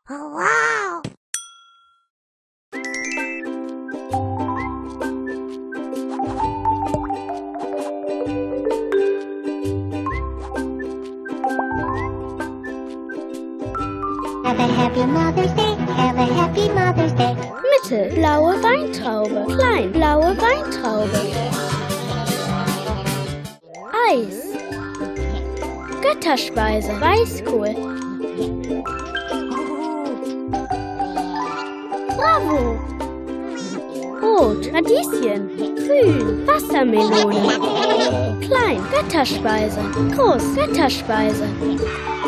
Oh, wow! Have a happy Mother's Day, have a happy Mother's Day. Mitte, blaue Weintraube, klein, blaue Weintraube. Eis. Götterspeise, Weißkohl. Bravo. Rot, Radieschen, grün, Wassermelone. Klein, Götterspeise, groß, Götterspeise.